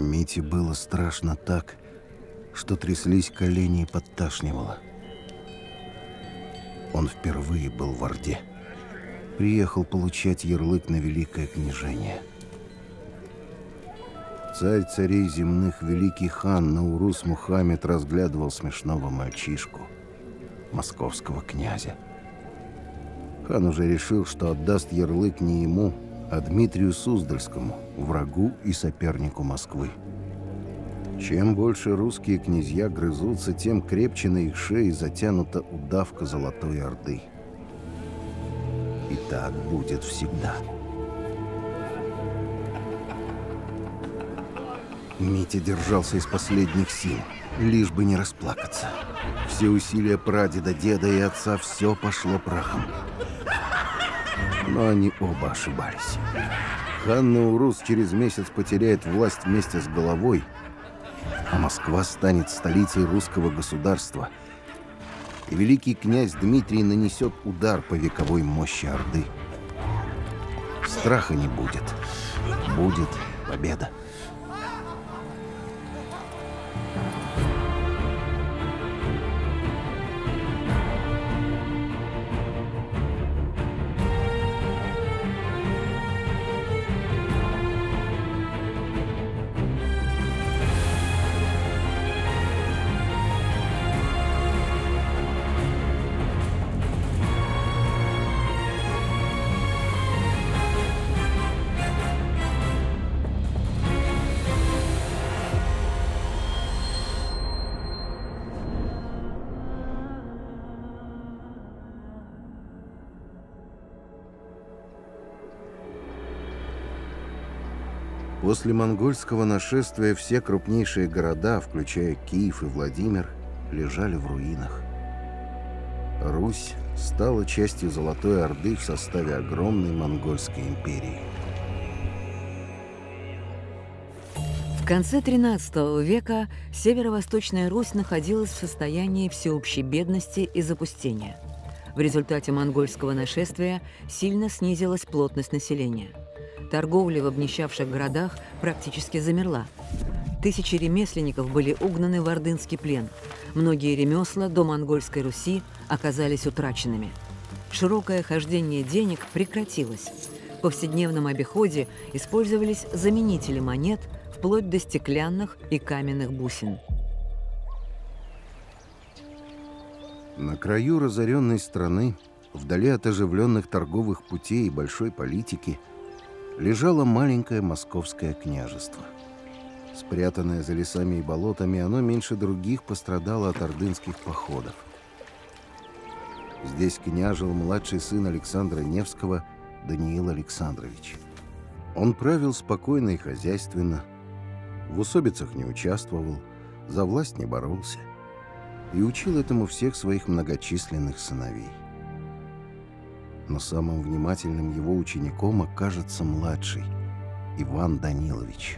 Мите было страшно так, что тряслись колени и подташнивало. Он впервые был в Орде. Приехал получать ярлык на великое княжение. Царь царей земных, великий хан Наурус Мухаммед разглядывал смешного мальчишку, московского князя. Хан уже решил, что отдаст ярлык не ему, а Дмитрию Суздальскому, врагу и сопернику Москвы. Чем больше русские князья грызутся, тем крепче на их шее затянута удавка Золотой Орды. И так будет всегда. Митя держался из последних сил, лишь бы не расплакаться. Все усилия прадеда, деда и отца, все пошло прахом. Но они оба ошибались. Хан Наурус через месяц потеряет власть вместе с головой, а Москва станет столицей русского государства, и великий князь Дмитрий нанесет удар по вековой мощи Орды. Страха не будет. Будет победа. После монгольского нашествия все крупнейшие города, включая Киев и Владимир, лежали в руинах. Русь стала частью Золотой Орды в составе огромной монгольской империи. В конце XIII века Северо-Восточная Русь находилась в состоянии всеобщей бедности и запустения. В результате монгольского нашествия сильно снизилась плотность населения. Торговля в обнищавших городах практически замерла. Тысячи ремесленников были угнаны в ордынский плен. Многие ремесла до монгольской Руси оказались утраченными. Широкое хождение денег прекратилось. В повседневном обиходе использовались заменители монет вплоть до стеклянных и каменных бусин. На краю разоренной страны, вдали от оживленных торговых путей и большой политики, лежало маленькое московское княжество. Спрятанное за лесами и болотами, оно меньше других пострадало от ордынских походов. Здесь княжил младший сын Александра Невского, Даниил Александрович. Он правил спокойно и хозяйственно, в усобицах не участвовал, за власть не боролся и учил этому всех своих многочисленных сыновей. Но самым внимательным его учеником окажется младший, Иван Данилович.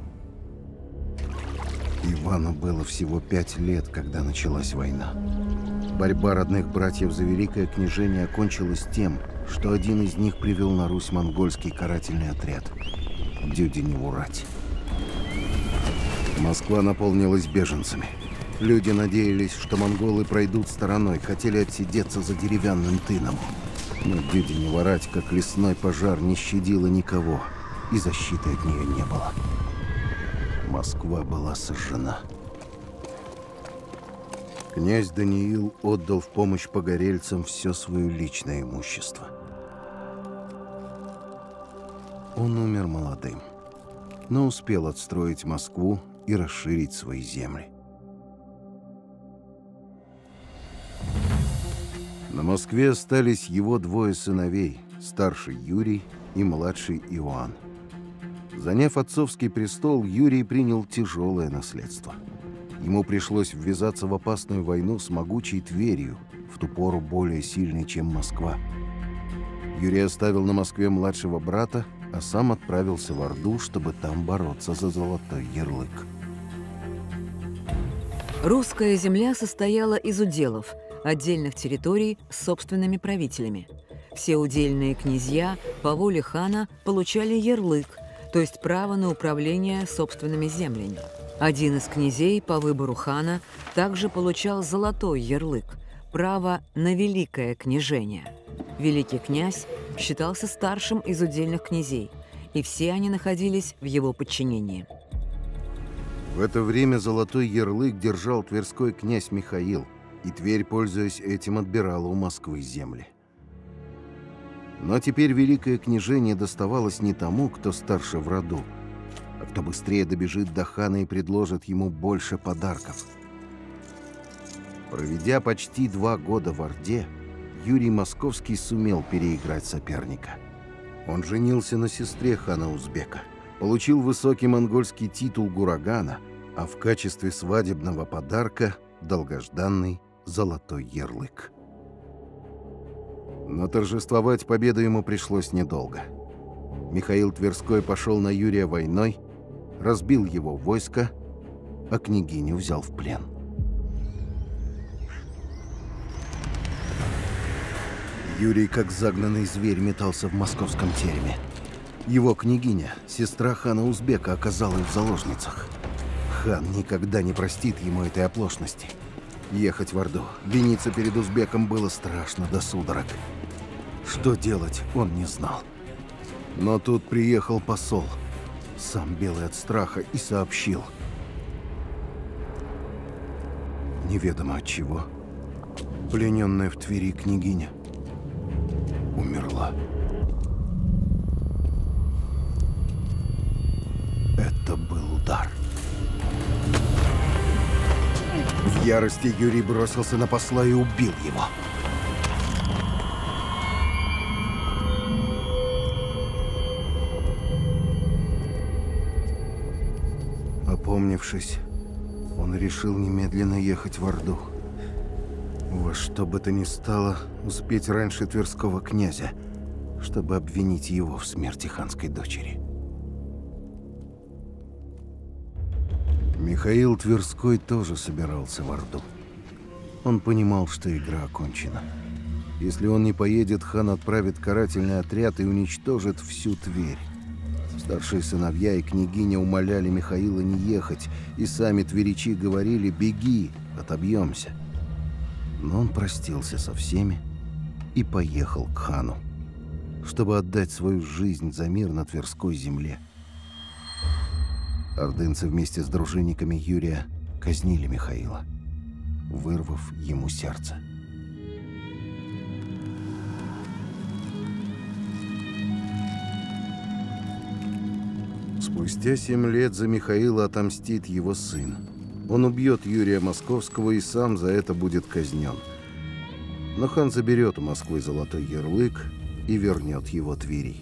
Ивану было всего 5 лет, когда началась война. Борьба родных братьев за великое княжение окончилась тем, что один из них привел на Русь монгольский карательный отряд – Дюдиневу рать. Москва наполнилась беженцами. Люди надеялись, что монголы пройдут стороной, хотели отсидеться за деревянным тыном. Но Дюдинева рать, как лесной пожар, не щадила никого, и защиты от нее не было. Москва была сожжена. Князь Даниил отдал в помощь погорельцам все свое личное имущество. Он умер молодым, но успел отстроить Москву и расширить свои земли. На Москве остались его 2 сыновей, старший Юрий и младший Иоанн. Заняв отцовский престол, Юрий принял тяжелое наследство. Ему пришлось ввязаться в опасную войну с могучей Тверью, в ту пору более сильной, чем Москва. Юрий оставил на Москве младшего брата, а сам отправился в Орду, чтобы там бороться за золотой ярлык. Русская земля состояла из уделов, отдельных территорий с собственными правителями. Все удельные князья по воле хана получали ярлык, то есть право на управление собственными землями. Один из князей по выбору хана также получал золотой ярлык – право на великое княжение. Великий князь считался старшим из удельных князей, и все они находились в его подчинении. В это время золотой ярлык держал тверской князь Михаил, и Тверь, пользуясь этим, отбирала у Москвы земли. Но теперь великое княжение доставалось не тому, кто старше в роду, а кто быстрее добежит до хана и предложит ему больше подарков. Проведя почти 2 года в Орде, Юрий Московский сумел переиграть соперника. Он женился на сестре хана Узбека, получил высокий монгольский титул Гурагана, а в качестве свадебного подарка – долгожданный золотой ярлык. Но торжествовать победу ему пришлось недолго. Михаил Тверской пошел на Юрия войной, разбил его войско, а княгиню взял в плен. Юрий, как загнанный зверь, метался в московском тереме. Его княгиня, сестра хана Узбека, оказалась в заложницах. Хан никогда не простит ему этой оплошности. Ехать в Орду, виниться перед Узбеком было страшно до судорог. Что делать, он не знал. Но тут приехал посол, сам белый от страха, и сообщил. Неведомо от чего, плененная в Твери княгиня умерла. Это был удар. В ярости Юрий бросился на посла и убил его. Опомнившись, он решил немедленно ехать в Орду. Во что бы то ни стало, успеть раньше тверского князя, чтобы обвинить его в смерти ханской дочери. Михаил Тверской тоже собирался в Орду. Он понимал, что игра окончена. Если он не поедет, хан отправит карательный отряд и уничтожит всю Тверь. Старшие сыновья и княгиня умоляли Михаила не ехать, и сами тверичи говорили: «Беги, отобьемся». Но он простился со всеми и поехал к хану, чтобы отдать свою жизнь за мир на Тверской земле. Ордынцы вместе с дружинниками Юрия казнили Михаила, вырвав ему сердце. Спустя 7 лет за Михаила отомстит его сын. Он убьет Юрия Московского и сам за это будет казнен. Но хан заберет у Москвы золотой ярлык и вернет его Твери.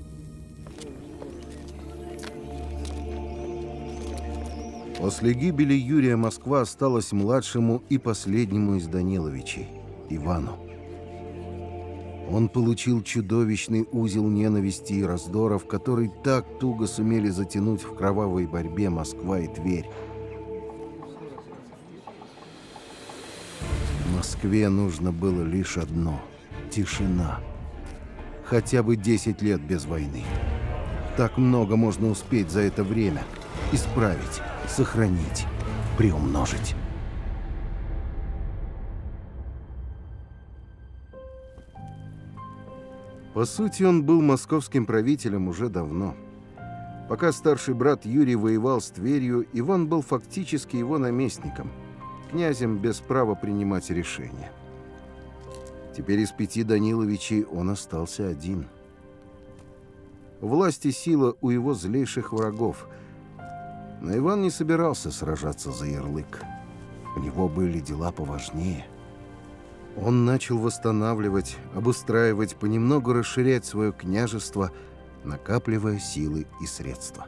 После гибели Юрия Москва осталась младшему и последнему из Даниловичей – Ивану. Он получил чудовищный узел ненависти и раздоров, который так туго сумели затянуть в кровавой борьбе Москва и Тверь. Москве нужно было лишь одно – тишина. Хотя бы 10 лет без войны. Так много можно успеть за это время. Исправить, сохранить, приумножить. По сути, он был московским правителем уже давно. Пока старший брат Юрий воевал с Тверью, Иван был фактически его наместником, князем без права принимать решения. Теперь из 5 Даниловичей он остался один. Власть и сила у его злейших врагов. Но Иван не собирался сражаться за ярлык. У него были дела поважнее. Он начал восстанавливать, обустраивать, понемногу расширять свое княжество, накапливая силы и средства.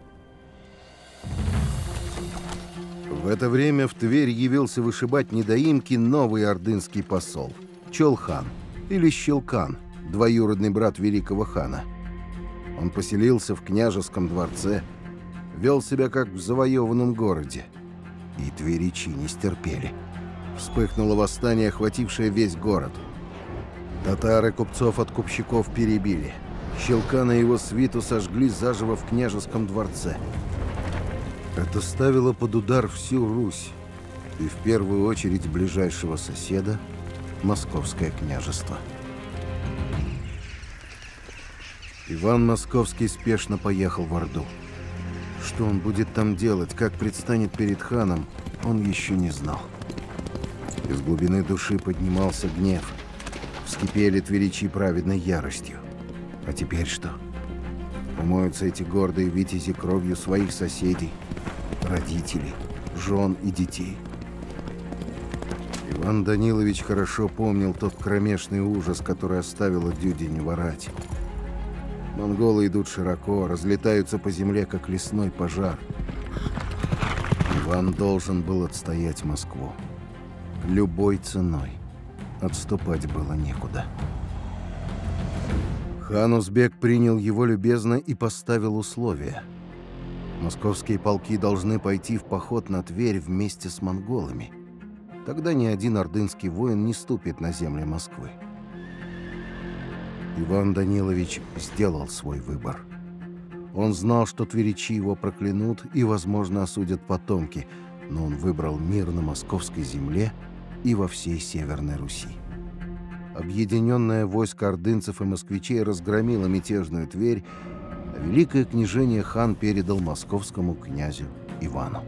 В это время в Тверь явился вышибать недоимки новый ордынский посол – Чолхан или Щелкан, двоюродный брат великого хана. Он поселился в княжеском дворце, вел себя как в завоеванном городе. И тверичи не стерпели. Вспыхнуло восстание, охватившее весь город. Татары купцов от купщиков перебили. Щелкана и его свиту сожгли заживо в княжеском дворце. Это ставило под удар всю Русь, и в первую очередь ближайшего соседа – Московское княжество. Иван Московский спешно поехал в Орду. Что он будет там делать, как предстанет перед ханом, он еще не знал. Из глубины души поднимался гнев. Вскипели тверичи праведной яростью. А теперь что? Умоются эти гордые витязи кровью своих соседей, родителей, жен и детей. Иван Данилович хорошо помнил тот кромешный ужас, который оставила Дюдинева рать. Монголы идут широко, разлетаются по земле, как лесной пожар. Иван должен был отстоять Москву. Любой ценой. Отступать было некуда. Хан Узбек принял его любезно и поставил условия. Московские полки должны пойти в поход на Тверь вместе с монголами. Тогда ни один ордынский воин не ступит на земли Москвы. Иван Данилович сделал свой выбор. Он знал, что тверичи его проклянут и, возможно, осудят потомки, но он выбрал мир на московской земле и во всей Северной Руси. Объединенное войско ордынцев и москвичей разгромило мятежную Тверь, а великое княжение хан передал московскому князю Ивану.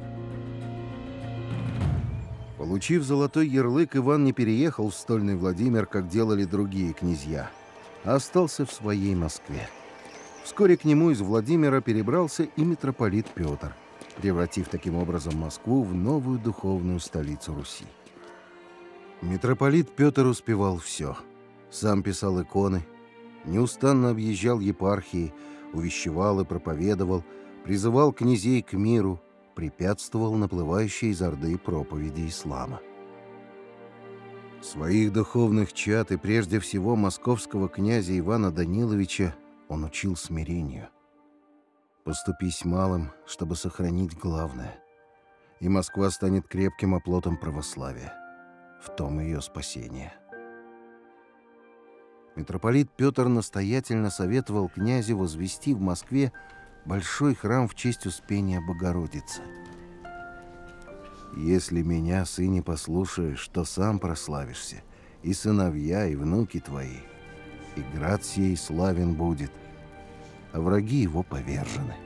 Получив золотой ярлык, Иван не переехал в стольный Владимир, как делали другие князья, а остался в своей Москве. Вскоре к нему из Владимира перебрался и митрополит Петр, превратив таким образом Москву в новую духовную столицу Руси. Митрополит Петр успевал все. Сам писал иконы, неустанно объезжал епархии, увещевал и проповедовал, призывал князей к миру, препятствовал наплывающей из Орды проповеди ислама. Своих духовных чад и прежде всего московского князя Ивана Даниловича он учил смирению. Поступись малым, чтобы сохранить главное, и Москва станет крепким оплотом православия. В том ее спасение. Митрополит Петр настоятельно советовал князю возвести в Москве большой храм в честь Успения Богородицы. «Если меня, сыне, послушаешь, то сам прославишься, и сыновья, и внуки твои, и град сей славен будет, а враги его повержены».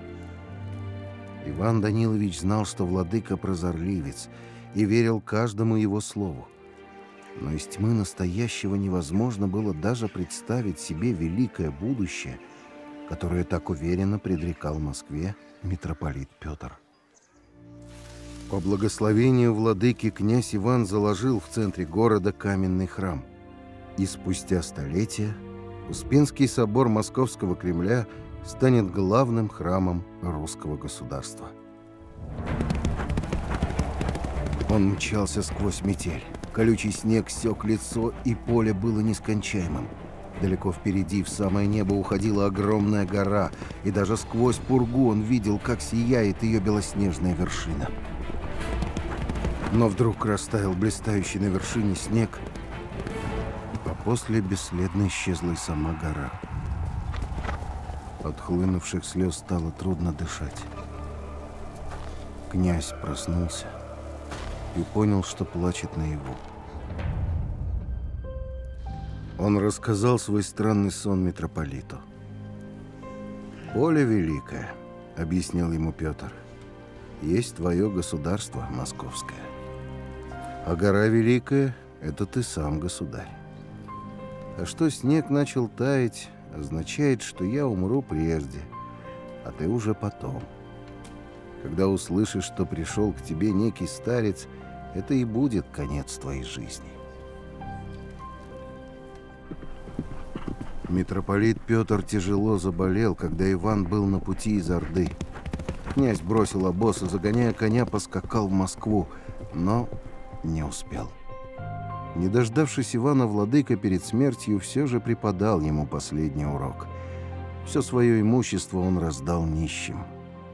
Иван Данилович знал, что владыка прозорливец, и верил каждому его слову. Но из тьмы настоящего невозможно было даже представить себе великое будущее, которое так уверенно предрекал Москве митрополит Петр. По благословению владыки князь Иван заложил в центре города каменный храм. И спустя столетия Успенский собор Московского Кремля станет главным храмом русского государства. Он мчался сквозь метель. Колючий снег сёк лицо, и поле было нескончаемым. Далеко впереди, в самое небо, уходила огромная гора, и даже сквозь пургу он видел, как сияет ее белоснежная вершина. Но вдруг растаял блистающий на вершине снег, а после бесследно исчезла и сама гора. От хлынувших слез стало трудно дышать. Князь проснулся и понял, что плачет наяву. Он рассказал свой странный сон митрополиту. «Поле великое, — объяснил ему Петр, — есть твое государство московское. А гора великая — это ты сам, государь. А что снег начал таять, означает, что я умру прежде, а ты уже потом. Когда услышишь, что пришел к тебе некий старец, это и будет конец твоей жизни». Митрополит Петр тяжело заболел, когда Иван был на пути из Орды. Князь бросил обоз и, загоняя коня, поскакал в Москву, но не успел. Не дождавшись Ивана, владыка перед смертью все же преподал ему последний урок. Все свое имущество он раздал нищим.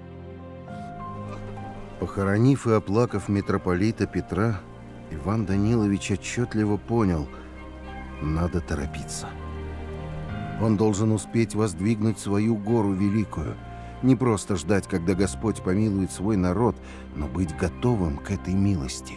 Похоронив и оплакав митрополита Петра, Иван Данилович отчетливо понял — надо торопиться. Он должен успеть воздвигнуть свою гору великую. Не просто ждать, когда Господь помилует свой народ, но быть готовым к этой милости.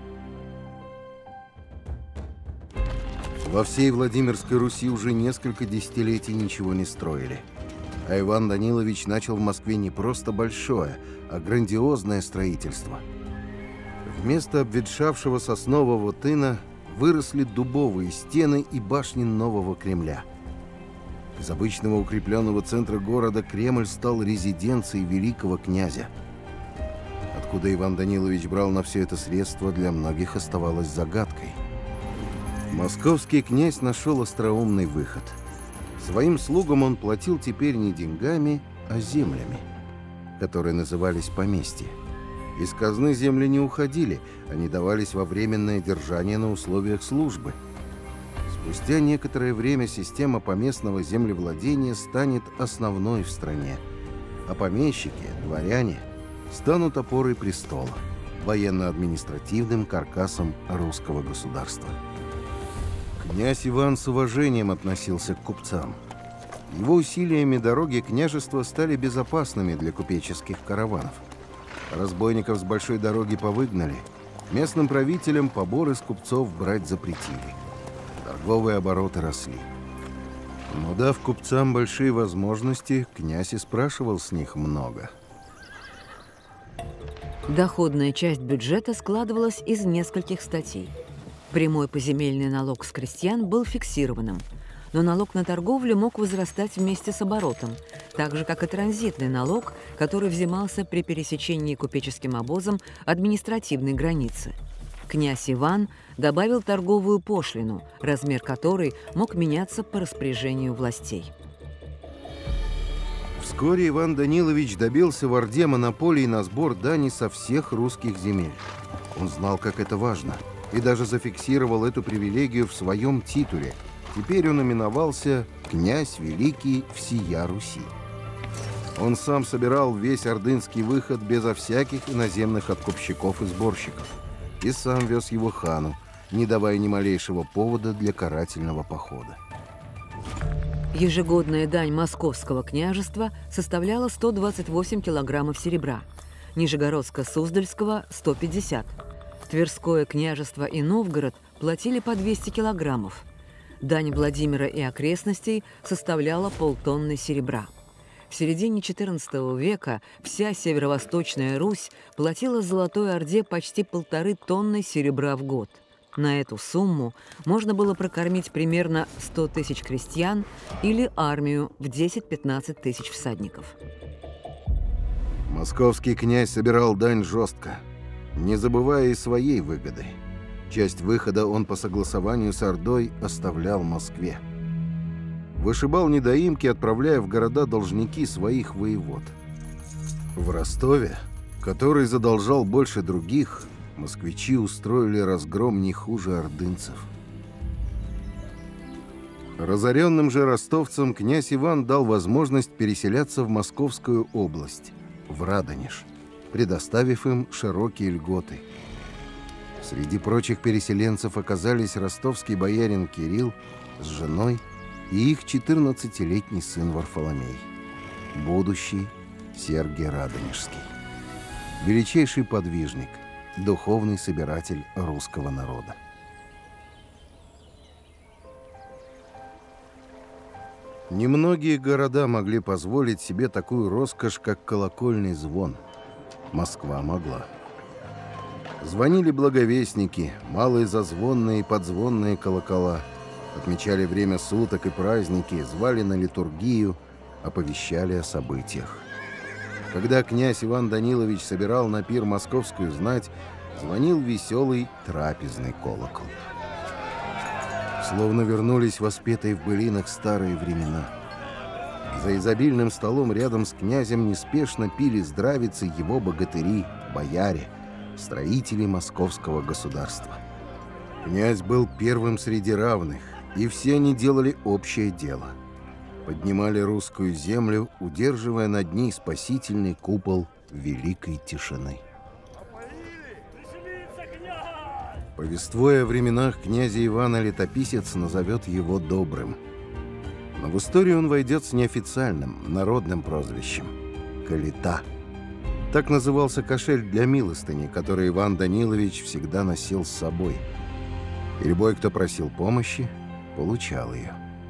Во всей Владимирской Руси уже несколько десятилетий ничего не строили. А Иван Данилович начал в Москве не просто большое, а грандиозное строительство. Вместо обветшавшего соснового тына выросли дубовые стены и башни нового Кремля. Из обычного укрепленного центра города Кремль стал резиденцией великого князя. Откуда Иван Данилович брал на все это средства, для многих оставалось загадкой. Московский князь нашел остроумный выход. Своим слугам он платил теперь не деньгами, а землями, которые назывались поместья. Из казны земли не уходили, они давались во временное держание на условиях службы. Спустя некоторое время система поместного землевладения станет основной в стране, а помещики, дворяне, станут опорой престола, военно-административным каркасом русского государства. Князь Иван с уважением относился к купцам. Его усилиями дороги княжества стали безопасными для купеческих караванов. Разбойников с большой дороги повыгнали, местным правителям поборы с купцов брать запретили. Торговые обороты росли. Но дав купцам большие возможности, князь и спрашивал с них много. Доходная часть бюджета складывалась из нескольких статей. Прямой поземельный налог с крестьян был фиксированным, но налог на торговлю мог возрастать вместе с оборотом, так же, как и транзитный налог, который взимался при пересечении купеческим обозом административной границы. Князь Иван добавил торговую пошлину, размер которой мог меняться по распоряжению властей. Вскоре Иван Данилович добился в Орде монополии на сбор дани со всех русских земель. Он знал, как это важно, и даже зафиксировал эту привилегию в своем титуле. Теперь он именовался «Князь Великий всея Руси». Он сам собирал весь ордынский выход безо всяких иноземных откупщиков и сборщиков, и сам вез его хану, не давая ни малейшего повода для карательного похода. Ежегодная дань Московского княжества составляла 128 килограммов серебра, Нижегородско-Суздальского – 150. Тверское княжество и Новгород платили по 200 килограммов. Дань Владимира и окрестностей составляла полтонны серебра. В середине XIV века вся северо-восточная Русь платила Золотой Орде почти 1,5 тонны серебра в год. На эту сумму можно было прокормить примерно 100 тысяч крестьян или армию в 10-15 тысяч всадников. Московский князь собирал дань жестко, не забывая и своей выгоды. Часть выхода он по согласованию с Ордой оставлял Москве. Вышибал недоимки, отправляя в города должники своих воевод. В Ростове, который задолжал больше других, москвичи устроили разгром не хуже ордынцев. Разоренным же ростовцам князь Иван дал возможность переселяться в Московскую область, в Радонеж, предоставив им широкие льготы. Среди прочих переселенцев оказались ростовский боярин Кирилл с женой и их 14-летний сын Варфоломей, будущий Сергий Радонежский, величайший подвижник, духовный собиратель русского народа. Немногие города могли позволить себе такую роскошь, как колокольный звон. Москва могла. Звонили благовестники, малые зазвонные и подзвонные колокола, отмечали время суток и праздники, звали на литургию, оповещали о событиях. Когда князь Иван Данилович собирал на пир московскую знать, звонил веселый трапезный колокол. Словно вернулись воспетые в былинах старые времена. За изобильным столом рядом с князем неспешно пили здравицы его богатыри, бояре, строители московского государства. Князь был первым среди равных, и все они делали общее дело. Поднимали русскую землю, удерживая над ней спасительный купол великой тишины. Повествуя о временах князя Ивана, летописец назовет его добрым. Но в историю он войдет с неофициальным, народным прозвищем – Калита. Так назывался кошель для милостыни, который Иван Данилович всегда носил с собой. И любой, кто просил помощи, получал ее.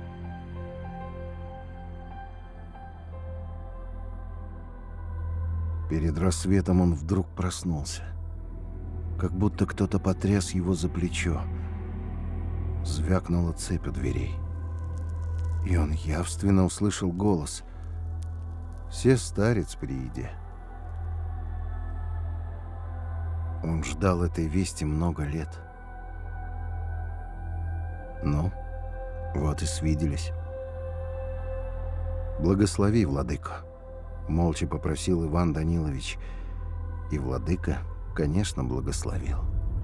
Перед рассветом он вдруг проснулся. Как будто кто-то потряс его за плечо. Звякнула цепь у дверей. И он явственно услышал голос. «Се старец прииди». Он ждал этой вести много лет. Ну, вот и свиделись. «Благослови, владыко», — молча попросил Иван Данилович. И владыка, конечно, благословил.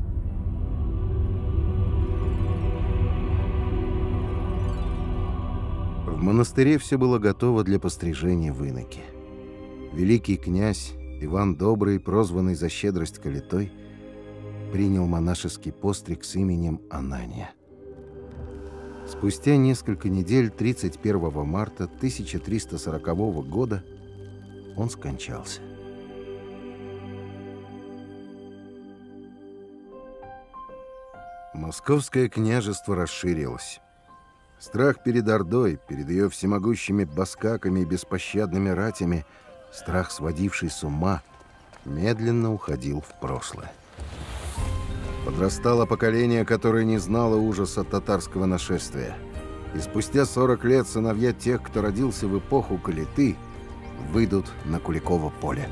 В монастыре все было готово для пострижения в иноки. Великий князь Иван Добрый, прозванный за щедрость Калитой, принял монашеский постриг с именем Анания. Спустя несколько недель, 31 марта 1340 года, он скончался. Московское княжество расширилось. Страх перед Ордой, перед ее всемогущими баскаками и беспощадными ратями, страх, сводивший с ума, медленно уходил в прошлое. Подрастало поколение, которое не знало ужаса татарского нашествия. И спустя 40 лет сыновья тех, кто родился в эпоху Калиты, выйдут на Куликово поле.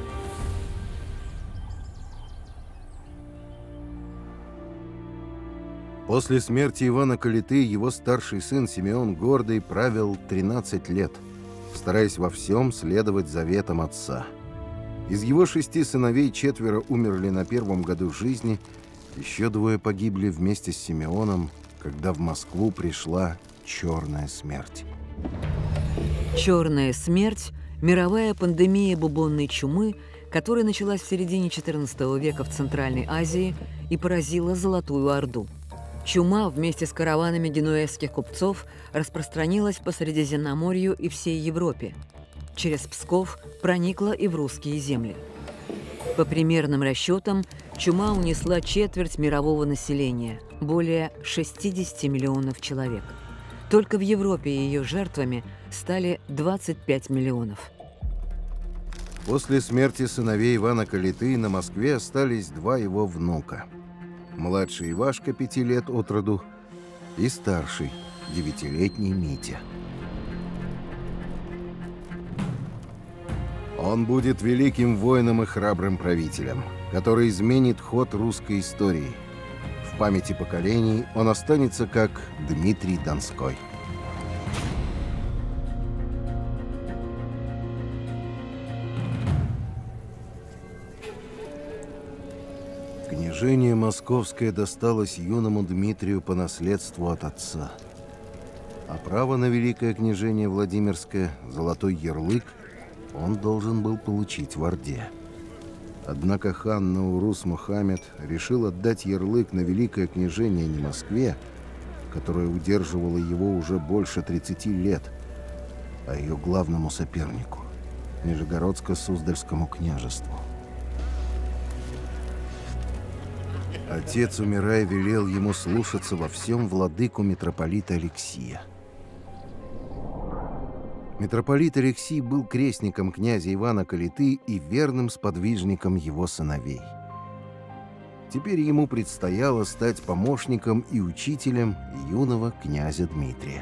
После смерти Ивана Калиты его старший сын Симеон Гордый правил 13 лет, стараясь во всем следовать заветам отца. Из его 6 сыновей 4 умерли на первом году жизни, еще 2 погибли вместе с Симеоном, когда в Москву пришла Черная смерть. Черная смерть – мировая пандемия бубонной чумы, которая началась в середине XIV века в Центральной Азии и поразила Золотую Орду. Чума вместе с караванами генуэзских купцов распространилась по Средиземноморью и всей Европе. Через Псков проникла и в русские земли. По примерным расчетам, чума унесла четверть мирового населения – более 60 миллионов человек. Только в Европе ее жертвами стали 25 миллионов. После смерти сыновей Ивана Калиты на Москве остались 2 его внука. Младший Ивашка, 5 лет от роду, и старший, 9-летний Митя. Он будет великим воином и храбрым правителем, который изменит ход русской истории. В памяти поколений он останется как Дмитрий Донской. Княжение Московское досталось юному Дмитрию по наследству от отца. А право на Великое княжение Владимирское, золотой ярлык, он должен был получить в Орде. Однако хан Наурус Мухаммед решил отдать ярлык на Великое княжение не Москве, которая удерживала его уже больше 30 лет, а ее главному сопернику – Нижегородско-Суздальскому княжеству. Отец, умирая, велел ему слушаться во всем владыку митрополита Алексия. Митрополит Алексий был крестником князя Ивана Калиты и верным сподвижником его сыновей. Теперь ему предстояло стать помощником и учителем юного князя Дмитрия.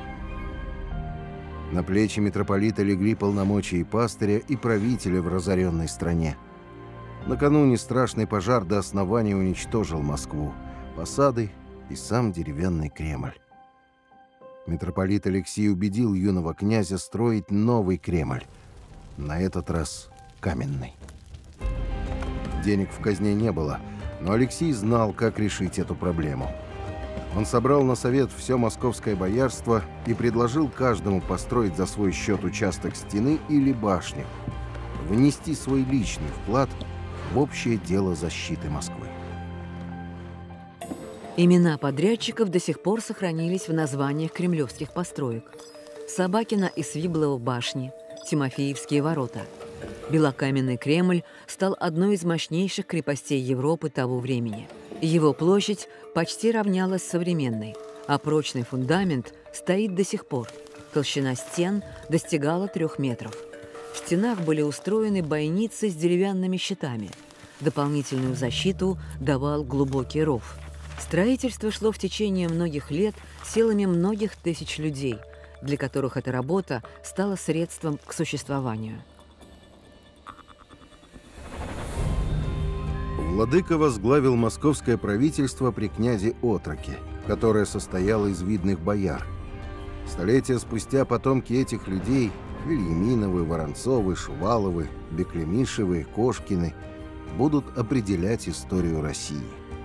На плечи митрополита легли полномочия пастыря и правителя в разоренной стране. Накануне страшный пожар до основания уничтожил Москву, посады и сам деревянный Кремль. Митрополит Алексий убедил юного князя строить новый Кремль, на этот раз каменный. Денег в казне не было, но Алексий знал, как решить эту проблему. Он собрал на совет все московское боярство и предложил каждому построить за свой счет участок стены или башни, внести свой личный вклад в общее дело защиты Москвы. Имена подрядчиков до сих пор сохранились в названиях кремлевских построек: Собакина и Свиблова башни, Тимофеевские ворота. Белокаменный Кремль стал одной из мощнейших крепостей Европы того времени. Его площадь почти равнялась современной, а прочный фундамент стоит до сих пор. Толщина стен достигала 3 метров. В стенах были устроены бойницы с деревянными щитами. Дополнительную защиту давал глубокий ров. Строительство шло в течение многих лет силами многих тысяч людей, для которых эта работа стала средством к существованию. Владыка возглавил московское правительство при князе Отроке, которое состояло из видных бояр. Столетия спустя потомки этих людей – Вильяминовы, Воронцовы, Шуваловы, Беклемишевы, Кошкины – будут определять историю России.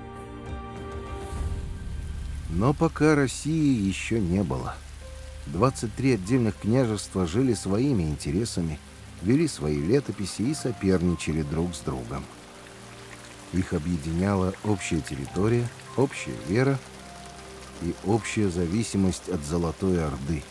Но пока России еще не было. 23 отдельных княжества жили своими интересами, вели свои летописи и соперничали друг с другом. Их объединяла общая территория, общая вера и общая зависимость от Золотой Орды.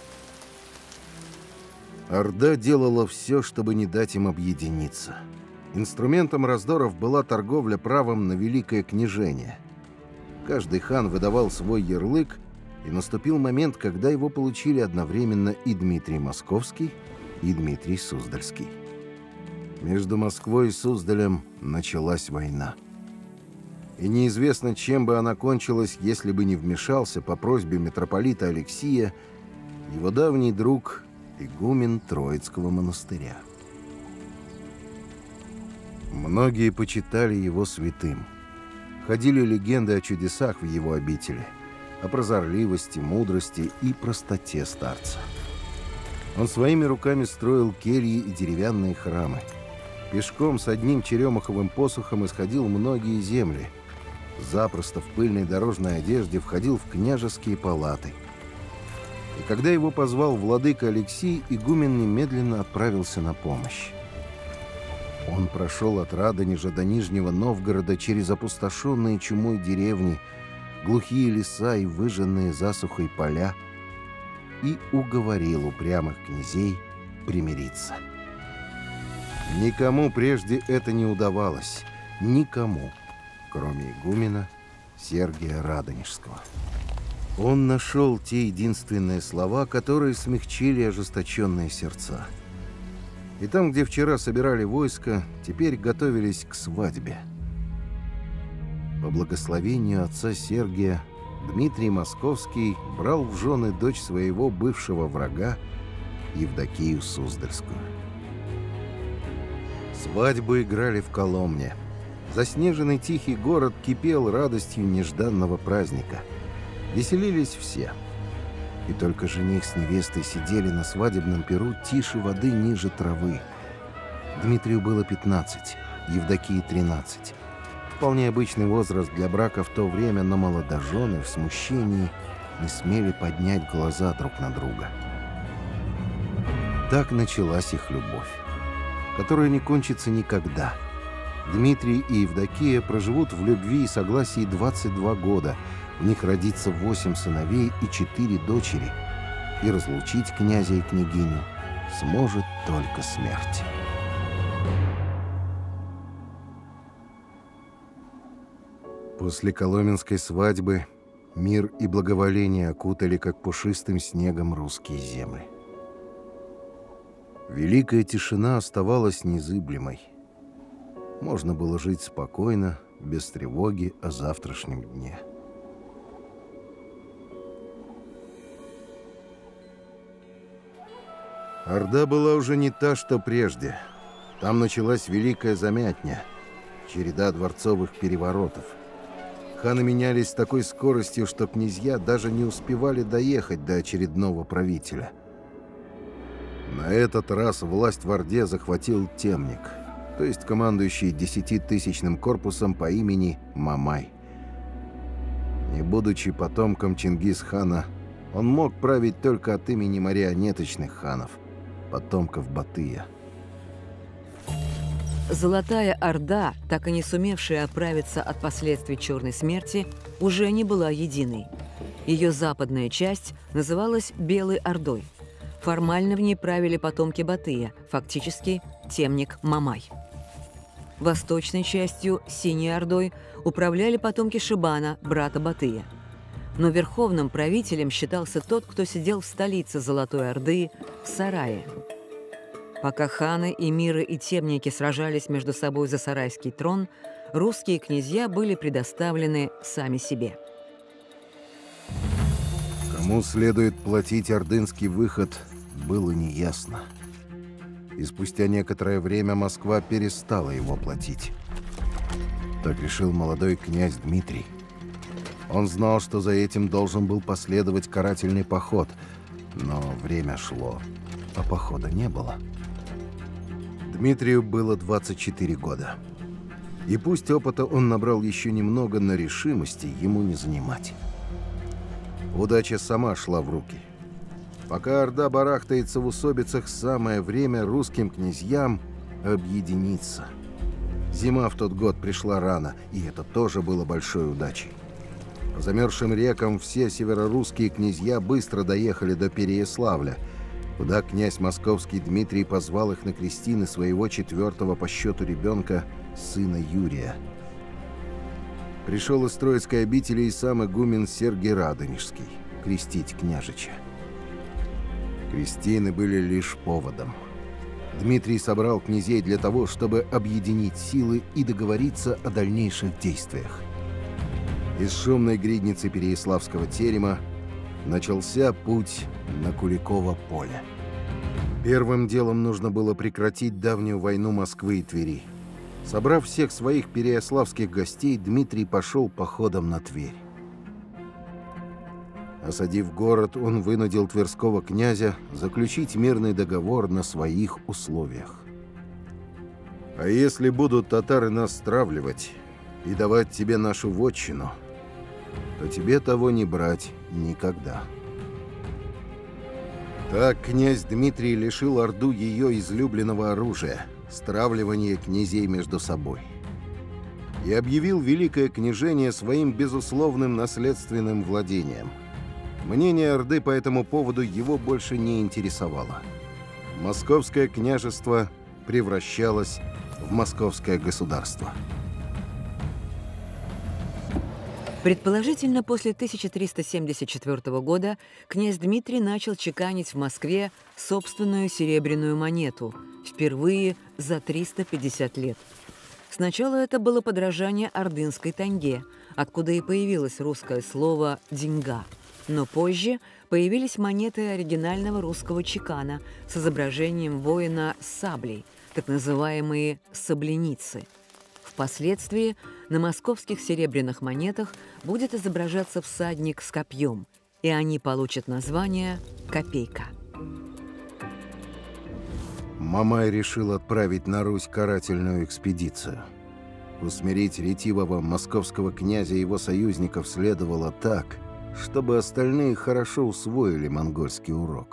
Орда делала все, чтобы не дать им объединиться. Инструментом раздоров была торговля правом на великое княжение. Каждый хан выдавал свой ярлык, и наступил момент, когда его получили одновременно и Дмитрий Московский, и Дмитрий Суздальский. Между Москвой и Суздалем началась война. И неизвестно, чем бы она кончилась, если бы не вмешался по просьбе митрополита Алексия его давний друг, игумен Троицкого монастыря. Многие почитали его святым. Ходили легенды о чудесах в его обители, о прозорливости, мудрости и простоте старца. Он своими руками строил кельи и деревянные храмы. Пешком с одним черемуховым посохом исходил многие земли. Запросто в пыльной дорожной одежде входил в княжеские палаты. И когда его позвал владыка Алексий, игумен немедленно отправился на помощь. Он прошел от Радонежа до Нижнего Новгорода через опустошенные чумой деревни, глухие леса и выжженные засухой поля и уговорил упрямых князей примириться. Никому прежде это не удавалось. Никому, кроме игумена Сергия Радонежского. Он нашел те единственные слова, которые смягчили ожесточенные сердца. И там, где вчера собирали войско, теперь готовились к свадьбе. По благословению отца Сергия, Дмитрий Московский брал в жены дочь своего бывшего врага, Евдокию Суздальскую. Свадьбу играли в Коломне. Заснеженный тихий город кипел радостью нежданного праздника. Веселились все. И только жених с невестой сидели на свадебном пиру тише воды ниже травы. Дмитрию было 15, Евдокии 13. Вполне обычный возраст для брака в то время, но молодожены в смущении не смели поднять глаза друг на друга. Так началась их любовь, которая не кончится никогда. Дмитрий и Евдокия проживут в любви и согласии 22 года. В них родится 8 сыновей и 4 дочери. И разлучить князя и княгиню сможет только смерть. После коломенской свадьбы мир и благоволение окутали, как пушистым снегом, русские земли. Великая тишина оставалась незыблемой. Можно было жить спокойно, без тревоги о завтрашнем дне. Орда была уже не та, что прежде. Там началась великая замятня, череда дворцовых переворотов. Ханы менялись с такой скоростью, что князья даже не успевали доехать до очередного правителя. На этот раз власть в Орде захватил темник, то есть командующий 10-тысячным корпусом по имени Мамай. Не будучи потомком Чингис-хана, он мог править только от имени марионеточных ханов, потомков Батыя. Золотая Орда, так и не сумевшая оправиться от последствий Черной смерти, уже не была единой. Ее западная часть называлась Белой Ордой. Формально в ней правили потомки Батыя, фактически темник Мамай. Восточной частью, Синей Ордой, управляли потомки Шибана, брата Батыя. Но верховным правителем считался тот, кто сидел в столице Золотой Орды, в Сарае. Пока ханы, эмиры и темники сражались между собой за сарайский трон, русские князья были предоставлены сами себе. Кому следует платить ордынский выход, было неясно. И спустя некоторое время Москва перестала его платить. Так решил молодой князь Дмитрий. Он знал, что за этим должен был последовать карательный поход, но время шло, а похода не было. Дмитрию было 24 года. И пусть опыта он набрал еще немного, но решимости ему не занимать. Удача сама шла в руки. Пока Орда барахтается в усобицах, самое время русским князьям объединиться. Зима в тот год пришла рано, и это тоже было большой удачей. По замерзшим рекам все северорусские князья быстро доехали до Переяславля, куда князь московский Дмитрий позвал их на крестины своего 4-го по счету ребенка, сына Юрия. Пришел из Троицкой обители и сам игумен Сергий Радонежский крестить княжича. Крестины были лишь поводом. Дмитрий собрал князей для того, чтобы объединить силы и договориться о дальнейших действиях. Из шумной гридницы Переяславского терема начался путь на Куликово поле. Первым делом нужно было прекратить давнюю войну Москвы и Твери. Собрав всех своих переяславских гостей, Дмитрий пошел походом на Тверь. Осадив город, он вынудил тверского князя заключить мирный договор на своих условиях. «А если будут татары нас стравливать и давать тебе нашу вотчину, то тебе того не брать никогда». Так князь Дмитрий лишил Орду ее излюбленного оружия – стравливания князей между собой. И объявил Великое княжение своим безусловным наследственным владением. Мнение Орды по этому поводу его больше не интересовало. Московское княжество превращалось в московское государство. Предположительно, после 1374 года князь Дмитрий начал чеканить в Москве собственную серебряную монету, впервые за 350 лет. Сначала это было подражание ордынской танге, откуда и появилось русское слово «деньга». Но позже появились монеты оригинального русского чекана с изображением воина с саблей, так называемые «сабленицы». Впоследствии на московских серебряных монетах будет изображаться всадник с копьем, и они получат название «копейка». Мамай решил отправить на Русь карательную экспедицию. Усмирить ретивого московского князя и его союзников следовало так, чтобы остальные хорошо усвоили монгольский урок.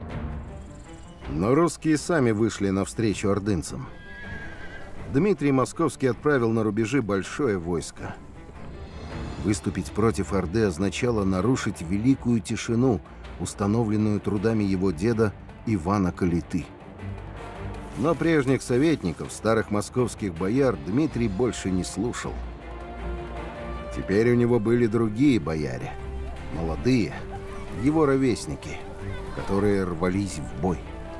Но русские сами вышли навстречу ордынцам. Дмитрий Московский отправил на рубежи большое войско. Выступить против Орды означало нарушить великую тишину, установленную трудами его деда Ивана Калиты. Но прежних советников, старых московских бояр, Дмитрий больше не слушал. Теперь у него были другие бояре, молодые, его ровесники, которые рвались в бой.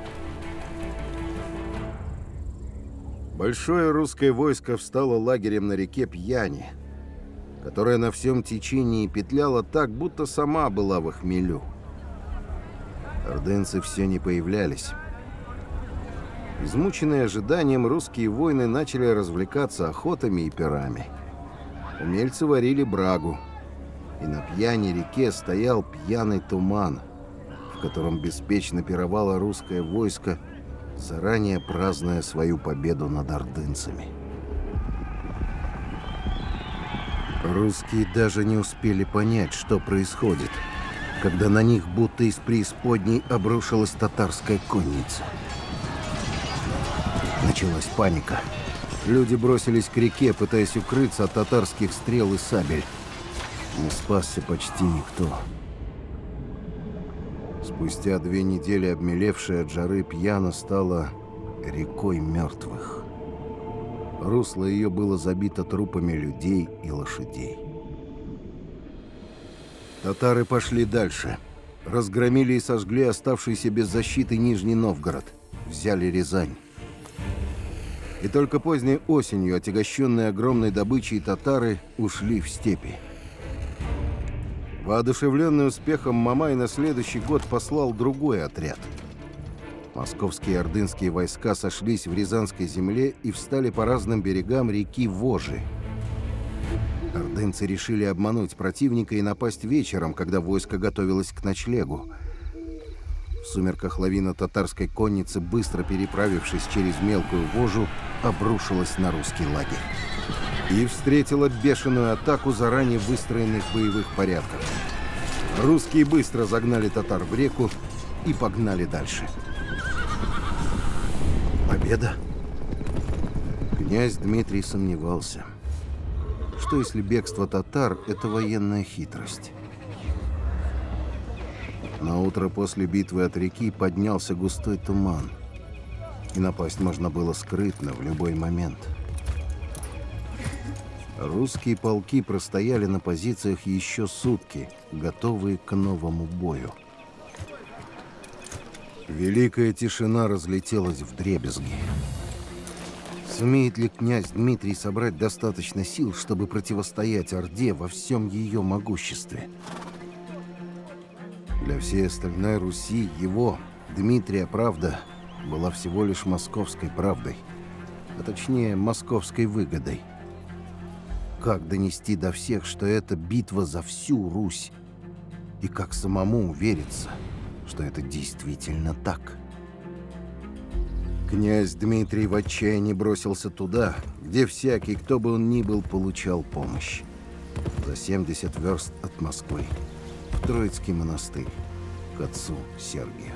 Большое русское войско встало лагерем на реке Пьяни, которая на всем течении петляла так, будто сама была в хмелю. Ордынцы все не появлялись. Измученные ожиданием, русские воины начали развлекаться охотами и пирами. Умельцы варили брагу, и на Пьяни-реке стоял пьяный туман, в котором беспечно пировало русское войско, заранее празднуя свою победу над ордынцами. Русские даже не успели понять, что происходит, когда на них будто из преисподней обрушилась татарская конница. Началась паника. Люди бросились к реке, пытаясь укрыться от татарских стрел и сабель. Не спасся почти никто. Спустя 2 недели обмелевшая от жары Пьяна стала рекой мертвых. Русло ее было забито трупами людей и лошадей. Татары пошли дальше. Разгромили и сожгли оставшийся без защиты Нижний Новгород. Взяли Рязань. И только поздней осенью, отягощенные огромной добычей, татары ушли в степи. Воодушевленный успехом, Мамай на следующий год послал другой отряд. Московские и ордынские войска сошлись в Рязанской земле и встали по разным берегам реки Вожи. Ордынцы решили обмануть противника и напасть вечером, когда войско готовилось к ночлегу. В сумерках лавина татарской конницы, быстро переправившись через мелкую Вожу, обрушилась на русский лагерь и встретила бешеную атаку заранее выстроенных боевых порядков. Русские быстро загнали татар в реку и погнали дальше. Победа? Князь Дмитрий сомневался. Что если бегство татар – это военная хитрость? Наутро после битвы от реки поднялся густой туман, и напасть можно было скрытно в любой момент. Русские полки простояли на позициях еще сутки, готовые к новому бою. Великая тишина разлетелась вдребезги. Сумеет ли князь Дмитрий собрать достаточно сил, чтобы противостоять Орде во всем ее могуществе? Для всей остальной Руси его, Дмитрия, правда была всего лишь московской правдой, а точнее московской выгодой. Как донести до всех, что это битва за всю Русь? И как самому увериться, что это действительно так? Князь Дмитрий в отчаянии бросился туда, где всякий, кто бы он ни был, получал помощь. За 70 верст от Москвы, в Троицкий монастырь, к отцу Сергию.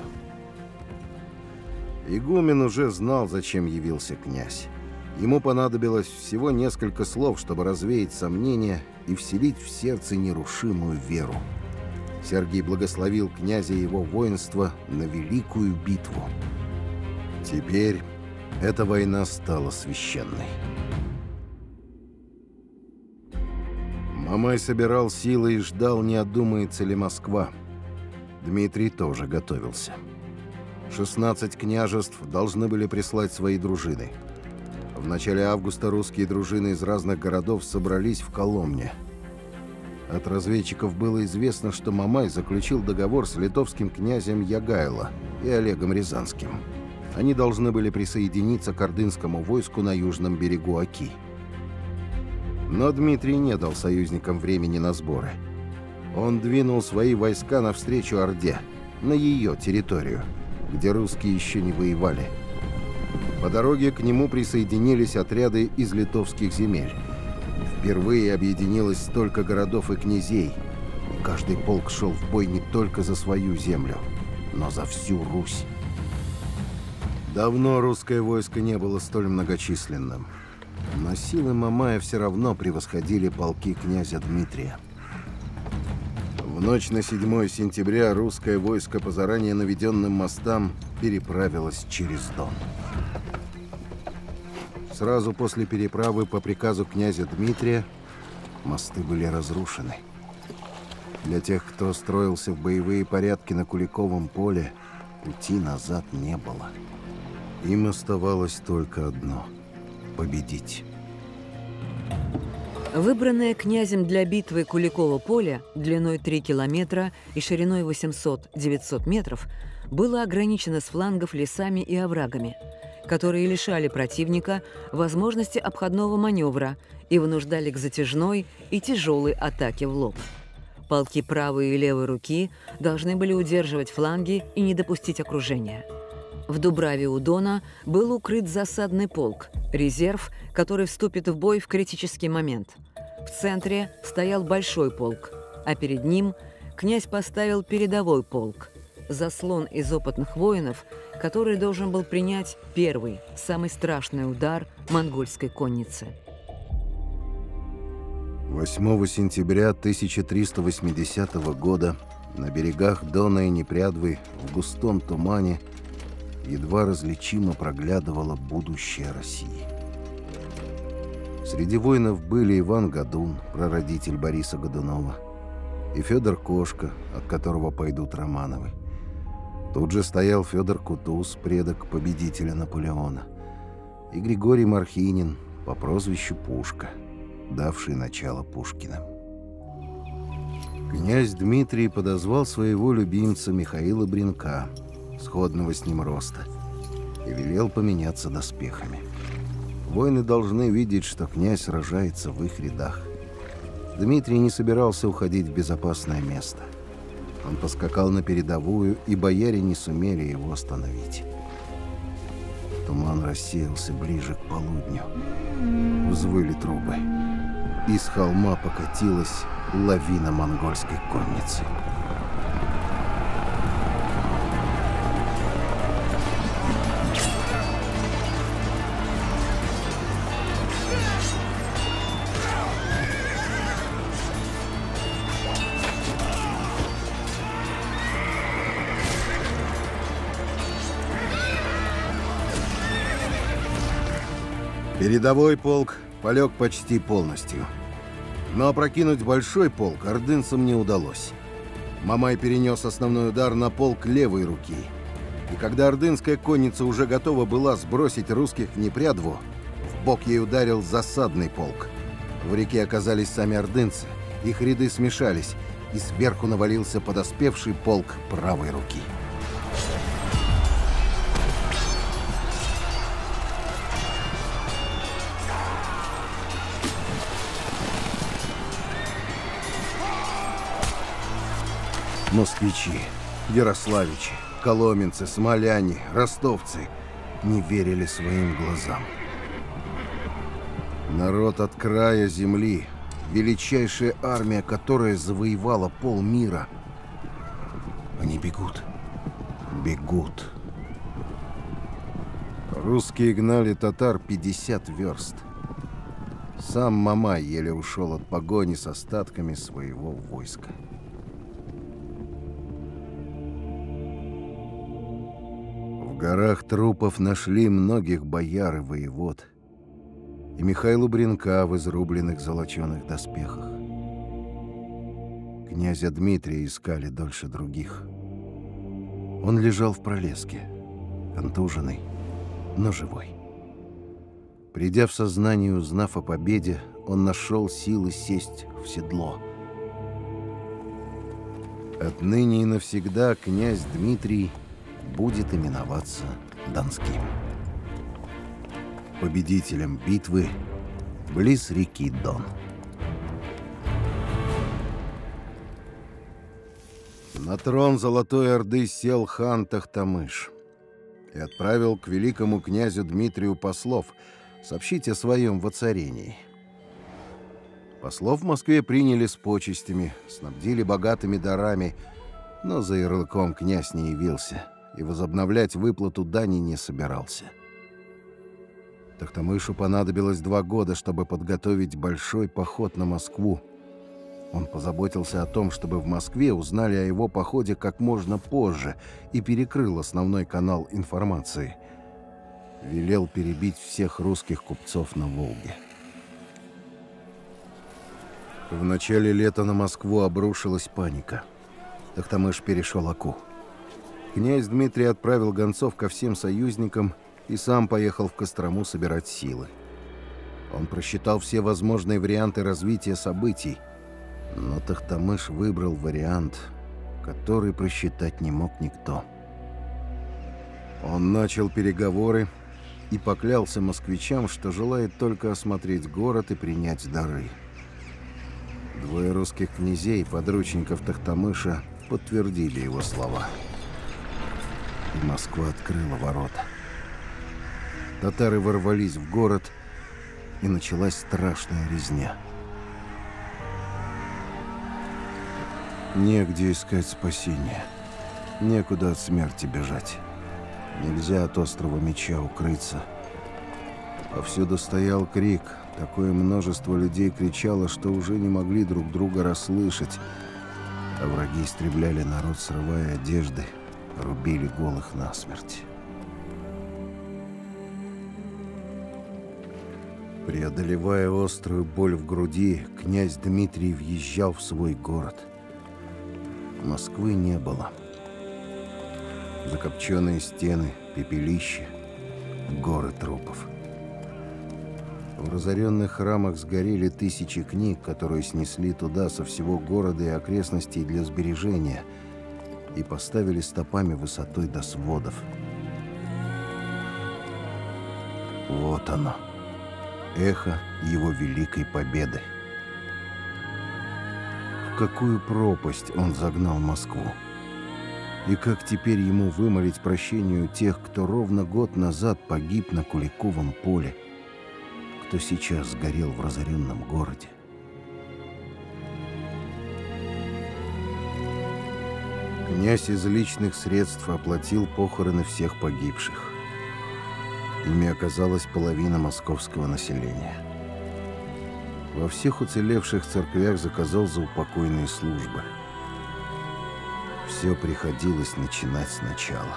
Игумен уже знал, зачем явился князь. Ему понадобилось всего несколько слов, чтобы развеять сомнения и вселить в сердце нерушимую веру. Сергий благословил князя и его воинство на великую битву. Теперь эта война стала священной. Мамай собирал силы и ждал, не одумается ли Москва. Дмитрий тоже готовился. 16 княжеств должны были прислать свои дружины. В начале августа русские дружины из разных городов собрались в Коломне. От разведчиков было известно, что Мамай заключил договор с литовским князем Ягайло и Олегом Рязанским. Они должны были присоединиться к ордынскому войску на южном берегу Оки. Но Дмитрий не дал союзникам времени на сборы. Он двинул свои войска навстречу Орде, на ее территорию, где русские еще не воевали. По дороге к нему присоединились отряды из литовских земель. Впервые объединилось столько городов и князей, и каждый полк шел в бой не только за свою землю, но за всю Русь. Давно русское войско не было столь многочисленным, но силы Мамая все равно превосходили полки князя Дмитрия. В ночь на 7 сентября русское войско по заранее наведенным мостам переправилось через Дон. Сразу после переправы по приказу князя Дмитрия мосты были разрушены. Для тех, кто строился в боевые порядки на Куликовом поле, пути назад не было. Им оставалось только одно – победить. Выбранное князем для битвы Куликово поле длиной 3 километра и шириной 800-900 метров было ограничено с флангов лесами и оврагами, которые лишали противника возможности обходного маневра и вынуждали к затяжной и тяжелой атаке в лоб. Полки правой и левой руки должны были удерживать фланги и не допустить окружения. В Дубраве у Дона был укрыт засадный полк, резерв, который вступит в бой в критический момент. В центре стоял большой полк, а перед ним князь поставил передовой полк, заслон из опытных воинов, который должен был принять первый, самый страшный удар монгольской конницы. 8 сентября 1380 года на берегах Дона и Непрядвы в густом тумане едва различимо проглядывало будущее России. Среди воинов были Иван Годун, прародитель Бориса Годунова, и Федор Кошка, от которого пойдут Романовы. Тут же стоял Федор Кутуз, предок победителя Наполеона, и Григорий Мархинин по прозвищу Пушка, давший начало Пушкиным. Князь Дмитрий подозвал своего любимца Михаила Бренка, сходного с ним роста, и велел поменяться доспехами. Воины должны видеть, что князь сражается в их рядах. Дмитрий не собирался уходить в безопасное место. Он поскакал на передовую, и бояре не сумели его остановить. Туман рассеялся ближе к полудню. Взвыли трубы. Из холма покатилась лавина монгольской конницы. Передовой полк полег почти полностью. Но опрокинуть большой полк ордынцам не удалось. Мамай перенес основной удар на полк левой руки. И когда ордынская конница уже готова была сбросить русских в Непрядву, в бок ей ударил засадный полк. В реке оказались сами ордынцы, их ряды смешались, и сверху навалился подоспевший полк правой руки. Москвичи, ярославичи, коломенцы, смоляне, ростовцы не верили своим глазам. Народ от края земли, величайшая армия, которая завоевала полмира. Они бегут, бегут. Русские гнали татар 50 верст. Сам Мамай еле ушел от погони с остатками своего войска. В горах трупов нашли многих бояр и воевод, и Михаила Бренка в изрубленных золоченых доспехах. Князя Дмитрия искали дольше других. Он лежал в пролеске, контуженный, но живой. Придя в сознание, узнав о победе, он нашел силы сесть в седло. Отныне и навсегда князь Дмитрий будет именоваться Донским. Победителем битвы близ реки Дон. На трон Золотой Орды сел хан Тохтамыш и отправил к великому князю Дмитрию послов сообщить о своем воцарении. Послов в Москве приняли с почестями, снабдили богатыми дарами, но за ярлыком князь не явился и возобновлять выплату дани не собирался. Тохтамышу понадобилось 2 года, чтобы подготовить большой поход на Москву. Он позаботился о том, чтобы в Москве узнали о его походе как можно позже и перекрыл основной канал информации. Велел перебить всех русских купцов на Волге. В начале лета на Москву обрушилась паника. Тохтамыш перешел Оку. Князь Дмитрий отправил гонцов ко всем союзникам и сам поехал в Кострому собирать силы. Он просчитал все возможные варианты развития событий, но Тохтамыш выбрал вариант, который просчитать не мог никто. Он начал переговоры и поклялся москвичам, что желает только осмотреть город и принять дары. 2 русских князей, подручников Тохтамыша, подтвердили его слова. И Москва открыла ворота. Татары ворвались в город, и началась страшная резня. Негде искать спасения, некуда от смерти бежать. Нельзя от острова меча укрыться. Повсюду стоял крик. Такое множество людей кричало, что уже не могли друг друга расслышать. А враги истребляли народ, срывая одежды, рубили голых насмерть. Преодолевая острую боль в груди, князь Дмитрий въезжал в свой город. Москвы не было. Закопченные стены, пепелище, горы трупов. В разоренных храмах сгорели тысячи книг, которые снесли туда со всего города и окрестностей для сбережения и поставили стопами высотой до сводов. Вот оно, эхо его великой победы. В какую пропасть он загнал Москву? И как теперь ему вымолить прощение у тех, кто ровно год назад погиб на Куликовом поле, кто сейчас сгорел в разоренном городе? Князь из личных средств оплатил похороны всех погибших. Ими оказалась половина московского населения. Во всех уцелевших церквях заказал заупокойные службы. Все приходилось начинать сначала.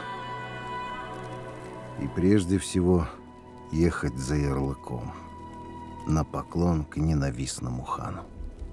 И прежде всего ехать за ярлыком на поклон к ненавистному хану.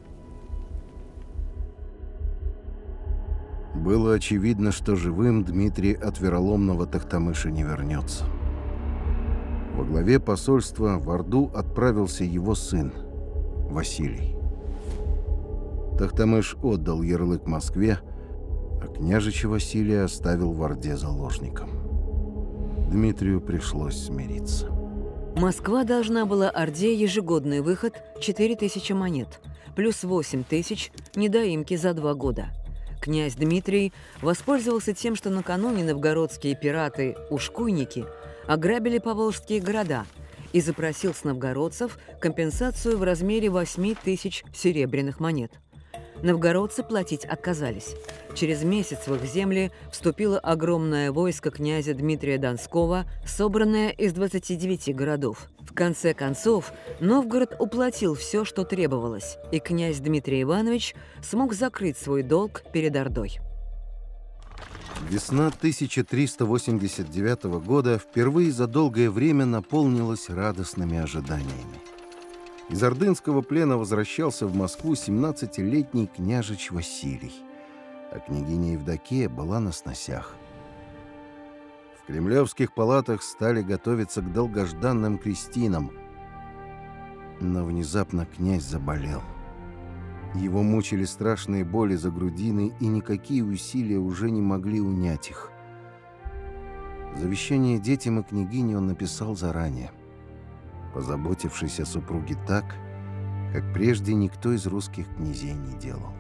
Было очевидно, что живым Дмитрий от вероломного Тохтамыша не вернется. Во главе посольства в Орду отправился его сын Василий. Тохтамыш отдал ярлык Москве, а княжича Василия оставил в Орде заложником. Дмитрию пришлось смириться. Москва должна была Орде ежегодный выход 4000 монет, плюс 8000 недоимки за 2 года. Князь Дмитрий воспользовался тем, что накануне новгородские пираты-ушкуйники ограбили поволжские города и запросил с новгородцев компенсацию в размере 8000 серебряных монет. Новгородцы платить отказались. Через месяц в их земли вступило огромное войско князя Дмитрия Донского, собранное из 29 городов. В конце концов, Новгород уплатил все, что требовалось, и князь Дмитрий Иванович смог закрыть свой долг перед Ордой. Весна 1389 года впервые за долгое время наполнилась радостными ожиданиями. Из ордынского плена возвращался в Москву 17-летний княжич Василий, а княгиня Евдокия была на сносях. В кремлевских палатах стали готовиться к долгожданным крестинам. Но внезапно князь заболел. Его мучили страшные боли за грудиной, и никакие усилия уже не могли унять их. Завещание детям и княгине он написал заранее, позаботившись о супруге так, как прежде никто из русских князей не делал.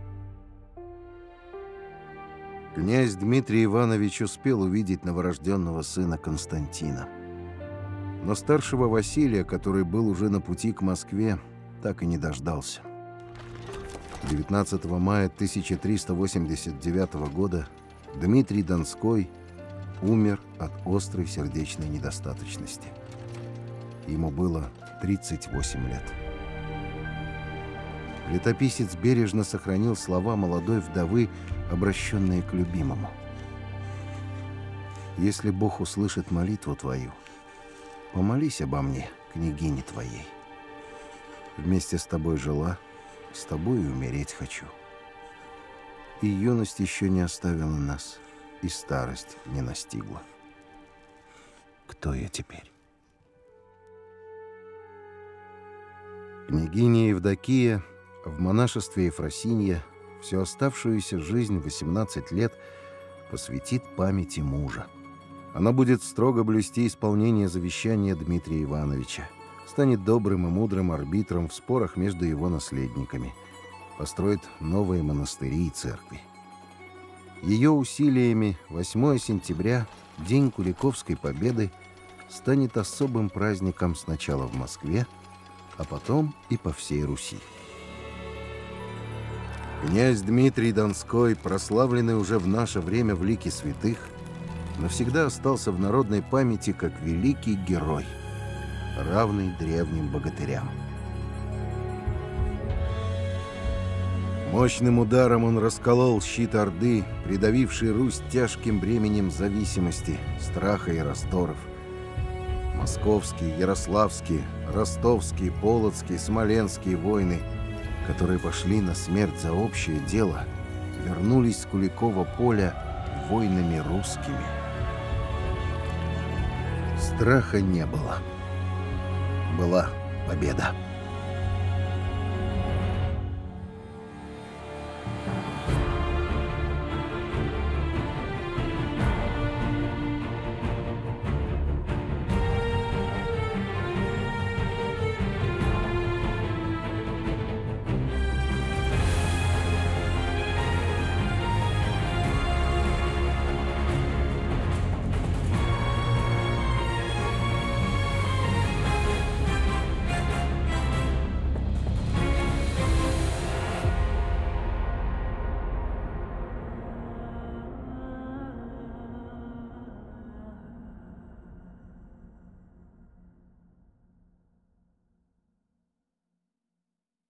Князь Дмитрий Иванович успел увидеть новорожденного сына Константина. Но старшего Василия, который был уже на пути к Москве, так и не дождался. 19 мая 1389 года Дмитрий Донской умер от острой сердечной недостаточности. Ему было 38 лет. Летописец бережно сохранил слова молодой вдовы, обращенные к любимому. «Если Бог услышит молитву твою, помолись обо мне, княгине твоей. Вместе с тобой жила, с тобой и умереть хочу. И юность еще не оставила нас, и старость не настигла. Кто я теперь?» Княгиня Евдокия в монашестве Ефросинья всю оставшуюся жизнь 18 лет посвятит памяти мужа. Она будет строго блюсти исполнение завещания Дмитрия Ивановича, станет добрым и мудрым арбитром в спорах между его наследниками, построит новые монастыри и церкви. Ее усилиями 8 сентября, день Куликовской победы, станет особым праздником сначала в Москве, а потом и по всей Руси. Князь Дмитрий Донской, прославленный уже в наше время в лике святых, навсегда остался в народной памяти как великий герой, равный древним богатырям. Мощным ударом он расколол щит Орды, придавивший Русь тяжким бременем зависимости, страха и раздоров. Московские, ярославские, ростовские, полоцкие, смоленские войны, которые пошли на смерть за общее дело, вернулись с Куликова поля войнами русскими. Страха не было. Была победа.